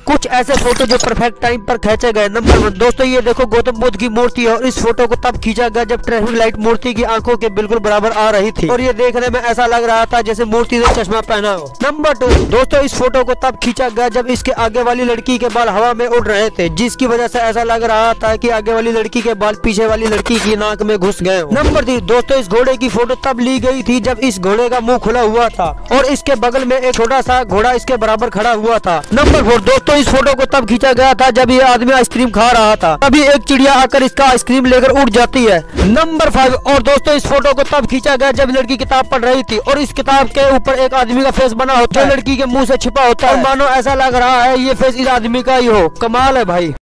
कुछ ऐसे फोटो जो परफेक्ट टाइम पर खींचे गए। नंबर 1 दोस्तों ये देखो गौतम बुद्ध की मूर्ति है और इस फोटो को तब खींचा गया जब ट्रैफिक लाइट मूर्ति की आंखों के बिल्कुल बराबर आ रही थी और ये देखने में ऐसा लग रहा था जैसे मूर्ति ने चश्मा पहना हो। नंबर 2 दोस्तों इस फोटो को तब खींचा गया जब इसके आगे वाली लड़की के बाल हवा में उड़ रहे थे, जिसकी वजह से ऐसा लग रहा था कि आगे वाली लड़की के बाल पीछे वाली लड़की की नाक में घुस गए। नंबर 3 दोस्तों इस घोड़े की फोटो तब ली गई थी जब इस घोड़े का मुंह खुला हुआ था और इसके बगल में एक छोटा सा घोड़ा इसके बराबर खड़ा हुआ था। नंबर 4 दोस्तों इस फोटो को तब खींचा गया था जब ये आदमी आइसक्रीम खा रहा था, तभी एक चिड़िया आकर इसका आइसक्रीम लेकर उड़ जाती है। नंबर 5 और दोस्तों इस फोटो को तब खींचा गया जब लड़की किताब पढ़ रही थी और इस किताब के ऊपर एक आदमी का फेस बना होता है, लड़की के मुंह से छिपा होता है, मानो ऐसा लग रहा है ये फेस इस आदमी का ही हो। कमाल है भाई।